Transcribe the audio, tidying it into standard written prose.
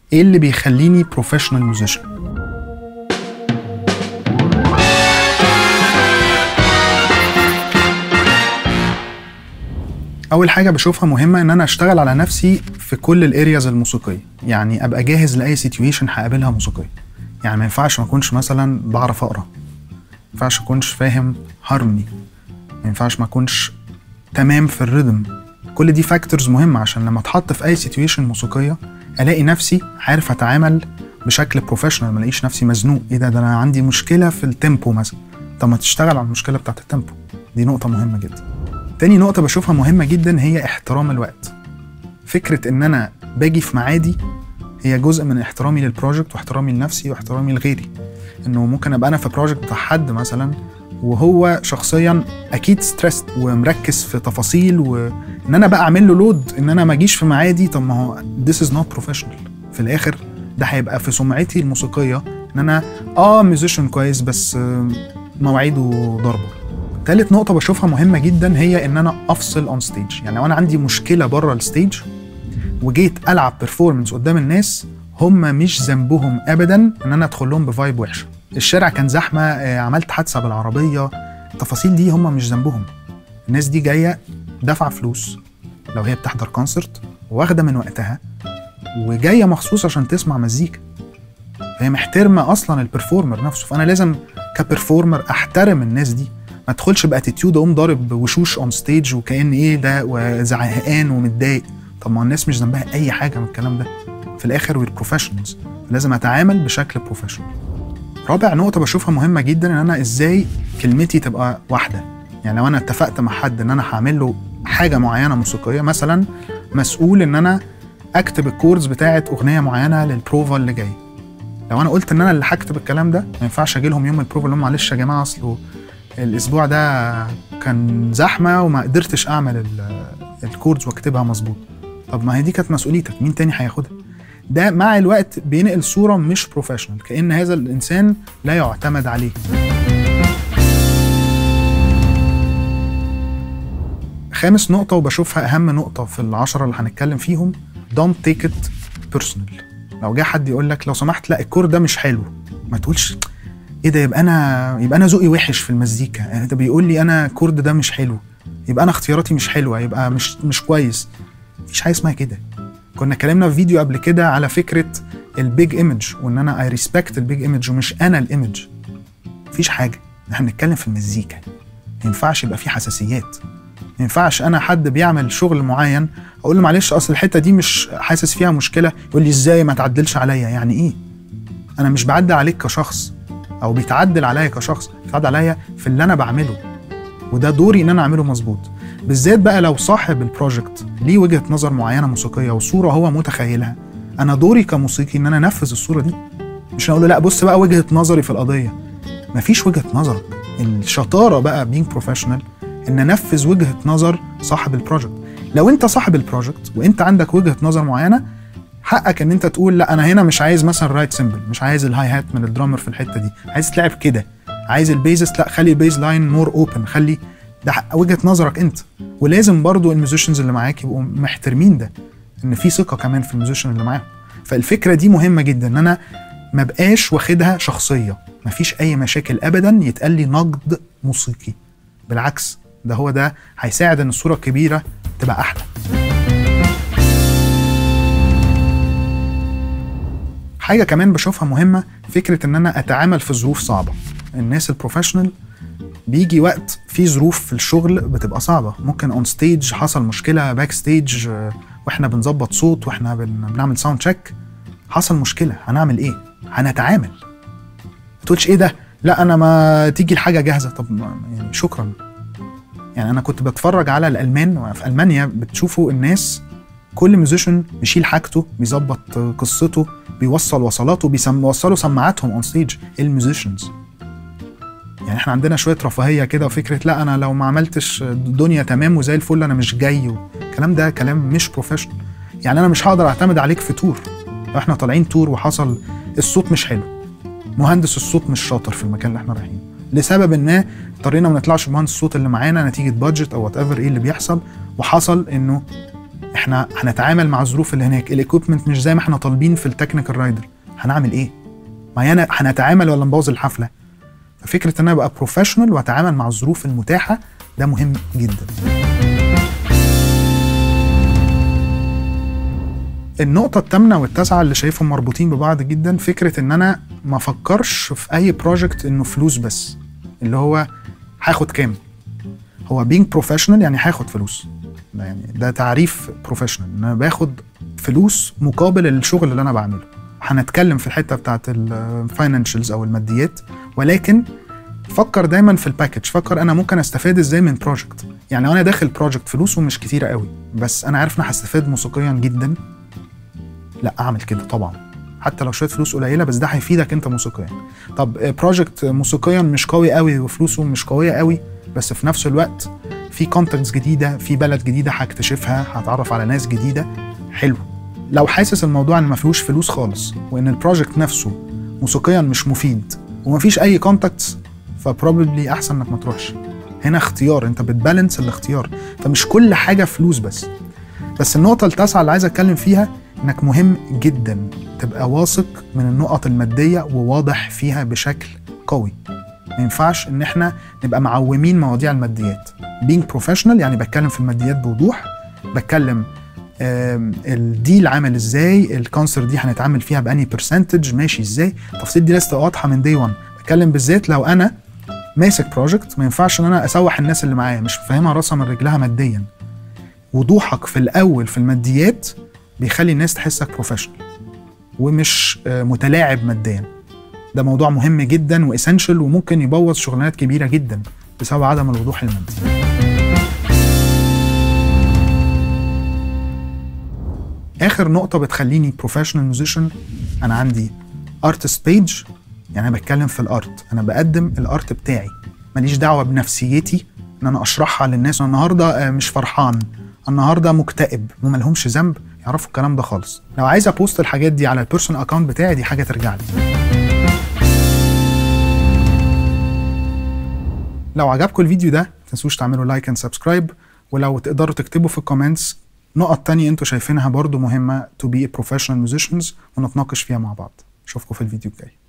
ايه اللي بيخليني بروفيشنال ميوزيشن؟ اول حاجه بشوفها مهمه ان انا اشتغل على نفسي في كل الارياز الموسيقيه، يعني ابقى جاهز لاي سيتويشن هقابلها موسيقيه. يعني ما ينفعش ما اكونش مثلا بعرف اقرا، ما ينفعش ما اكونش فاهم هارموني، ما ينفعش ما اكونش تمام في الريدم. كل دي فاكتورز مهمه عشان لما اتحط في اي سيتويشن موسيقيه الاقي نفسي عارف اتعامل بشكل بروفيشنال، ما الاقيش نفسي مزنوق. ايه ده انا عندي مشكله في التيمبو مثلا، طب ما تشتغل على المشكله بتاعت التيمبو. دي نقطه مهمه جدا. تاني نقطه بشوفها مهمه جدا هي احترام الوقت. فكره ان انا باجي في ميعادي هي جزء من احترامي للبروجكت واحترامي لنفسي واحترامي لغيري. انه ممكن ابقى انا في بروجكت بتاع حد مثلا وهو شخصيا اكيد ستريس ومركز في تفاصيل، وان انا بقى اعمل له لود ان انا ما اجيش في ميعادي. طب ما هو this is not professional. في الاخر ده هيبقى في سمعتي الموسيقيه ان انا ميوزيشن كويس بس مواعيده ضربه. ثالث نقطه بشوفها مهمه جدا هي ان انا افصل اون ستيج. يعني لو انا عندي مشكله بره الستيج وجيت العب بيرفورمنس قدام الناس، هم مش ذنبهم ابدا ان انا ادخل لهم بفايب وحشه. الشارع كان زحمه، عملت حادثه بالعربيه، التفاصيل دي هم مش ذنبهم. الناس دي جايه دافعه فلوس لو هي بتحضر كونسرت واخده من وقتها وجايه مخصوص عشان تسمع مزيكا، هي محترمه اصلا البرفورمر نفسه. فانا لازم كبرفورمر احترم الناس دي، ما ادخلش باتيتيود اقوم ضارب وشوش اون ستيج وكأن ايه ده وزعقان ومتضايق. طب ما الناس مش ذنبها اي حاجه من الكلام ده. في الاخر وير بروفيشنالز، لازم اتعامل بشكل بروفيشنال. رابع نقطه بشوفها مهمه جدا ان انا ازاي كلمتي تبقى واحده. يعني لو انا اتفقت مع حد ان انا هعمل له حاجه معينه موسيقيه، مثلا مسؤول ان انا اكتب الكوردز بتاعه اغنيه معينه للبروفا اللي جاي، لو انا قلت ان انا اللي هكتب الكلام ده ما ينفعش اجي لهم يوم البروفا اللي هم معلش يا جماعه اصله الاسبوع ده كان زحمه وما قدرتش اعمل الكوردز واكتبها مظبوط. طب ما هي دي كانت مسؤوليتك، مين تاني هياخدها؟ ده مع الوقت بينقل صوره مش بروفيشنال، كأن هذا الانسان لا يعتمد عليه. خامس نقطه وبشوفها اهم نقطه في العشرة اللي هنتكلم فيهم، don't take it personal. لو جه حد يقول لك لو سمحت لا الكورد ده مش حلو، ما تقولش ايه ده يبقى انا ذوقي وحش في المزيكا. يعني ده بيقول لي انا الكورد ده مش حلو يبقى انا اختياراتي مش حلوه، يبقى مش كويس. مفيش حاجه اسمها كده. كنا اتكلمنا في فيديو قبل كده على فكره البيج ايمج، وان انا اي ريسبكت البيج ايمج ومش انا الايمج. مفيش حاجه، احنا بنتكلم في المزيكا، ما ينفعش يبقى في حساسيات. ما ينفعش انا حد بيعمل شغل معين اقول له معلش اصل الحته دي مش حاسس فيها مشكله، يقول لي ازاي ما تعدلش عليا؟ يعني ايه؟ انا مش بعدل عليك كشخص او بيتعدل عليا كشخص، بيتعدل عليا في اللي انا بعمله، وده دوري ان انا اعمله مظبوط. بالذات بقى لو صاحب البروجكت ليه وجهه نظر معينه موسيقيه وصوره هو متخيلها، انا دوري كموسيقي ان انا انفذ الصوره دي، مش هقول له لا بص بقى وجهه نظري في القضيه. مفيش وجهه نظرك. الشطاره بقى being professional ان انفذ وجهه نظر صاحب البروجكت. لو انت صاحب البروجكت وانت عندك وجهه نظر معينه، حقك ان انت تقول لا انا هنا مش عايز مثلا رايت سيمبل، مش عايز الهاي هات من الدرامر في الحته دي، عايز تلعب كده، عايز البيزس لا خلي البيز لاين مور اوبن، خلي ده وجهه نظرك انت. ولازم برضو الميوزيشنز اللي معاك يبقوا محترمين ده، ان في ثقه كمان في الميوزيشن اللي معاهم. فالفكره دي مهمه جدا ان انا ما بقاش واخدها شخصيه. مفيش اي مشاكل ابدا يتقال لي نقد موسيقي، بالعكس ده هيساعد ان الصوره الكبيره تبقى احلى. حاجه كمان بشوفها مهمه، فكره ان انا اتعامل في ظروف صعبه. الناس البروفيشنال بيجي وقت في ظروف في الشغل بتبقى صعبه، ممكن اون ستيج حصل مشكله، باك ستيج واحنا بنظبط صوت واحنا بنعمل ساوند تشيك حصل مشكله، هنعمل ايه؟ هنتعامل. ما تقولش ايه ده لا انا ما تيجي الحاجه جاهزه. طب يعني شكرا. يعني انا كنت بتفرج على الالمان، في المانيا بتشوفوا الناس كل ميوزيشن بيشيل حاجته، بيظبط قصته، بيوصل وصلاته، بيوصلوا سماعاتهم اون ستيج الميوزيشنز. يعني احنا عندنا شويه رفاهيه كده وفكره لا انا لو ما عملتش الدنيا تمام وزي الفل انا مش جاي. الكلام ده كلام مش بروفيشنال. يعني انا مش هقدر اعتمد عليك في تور. لو احنا طالعين تور وحصل الصوت مش حلو، مهندس الصوت مش شاطر في المكان اللي احنا رايحين لسبب ما، اضطرينا ما نطلعش بمهندس الصوت اللي معانا نتيجه بادجت او وات ايفر ايه اللي بيحصل، وحصل انه احنا هنتعامل مع الظروف اللي هناك، الايكويبمنت مش زي ما احنا طالبين في التكنيكال رايدر، هنعمل ايه؟ ما انا هنتعامل ولا نبوظ الحفله؟ ففكره ان انا ابقى بروفيشنال واتعامل مع الظروف المتاحه ده مهم جدا. النقطة الثامنة والتاسعة اللي شايفهم مربوطين ببعض جدا، فكرة ان انا ما افكرش في اي بروجكت انه فلوس بس، اللي هو هاخد كام؟ هو being professional يعني هاخد فلوس، ده تعريف بروفيشنال، ان انا باخد فلوس مقابل الشغل اللي انا بعمله. هنتكلم في الحتة بتاعت الفاينانشالز او الماديات، ولكن فكر دايما في الباكج، فكر انا ممكن استفاد ازاي من بروجكت. يعني لو انا داخل بروجكت فلوسه مش كتيرة قوي بس انا عارف ان انا هستفاد موسيقيا جدا، لا اعمل كده طبعا، حتى لو شويه فلوس قليله بس ده هيفيدك انت موسيقيا. طب بروجكت موسيقيا مش قوي قوي وفلوسه مش قويه قوي، بس في نفس الوقت في كونتاكتس جديده، في بلد جديده هكتشفها، هتعرف على ناس جديده، حلو. لو حاسس الموضوع ان ما فيهوش فلوس خالص وان البروجكت نفسه موسيقيا مش مفيد ومفيش اي كونتاكتس، فبروبلي احسن انك ما تروحش. هنا اختيار، انت بتبالانس الاختيار، فمش كل حاجه فلوس بس النقطه التاسعه اللي عايز اتكلم فيها انك مهم جدا تبقى واثق من النقط الماديه وواضح فيها بشكل قوي. ما ينفعش ان احنا نبقى معومين مواضيع الماديات. being professional يعني بتكلم في الماديات بوضوح، بتكلم الديل عامل ازاي، الكونسر دي هنتعامل فيها بأني برسنتج ماشي ازاي، التفاصيل دي لسه واضحه من داي 1. بتكلم بالذات لو انا ماسك بروجكت، ما ينفعش ان انا اسوح الناس اللي معايا مش فاهمها راسها من رجلها ماديا. وضوحك في الاول في الماديات بيخلي الناس تحسك بروفيشنال ومش متلاعب ماديا. ده موضوع مهم جدا واسنشال وممكن يبوظ شغلانات كبيره جدا بسبب عدم الوضوح المادي. اخر نقطه بتخليني بروفيشنال ميوزيشن، انا عندي ارتست بيج، يعني انا بتكلم في الارت، انا بقدم الارت بتاعي، ماليش دعوه بنفسيتي ان انا اشرحها للناس النهارده مش فرحان، النهارده مكتئب، وما لهمش ذنب يعرفوا الكلام ده خالص. لو عايز ابوست الحاجات دي على البيرسونال اكونت بتاعي دي حاجه ترجع لي. لو عجبكم الفيديو ده ما تنسوش تعملوا لايك اند سبسكرايب، ولو تقدروا تكتبوا في الكومنتس نقط تانية انتوا شايفينها برضو مهمه to be a professional musicians ونتناقش فيها مع بعض. اشوفكم في الفيديو الجاي.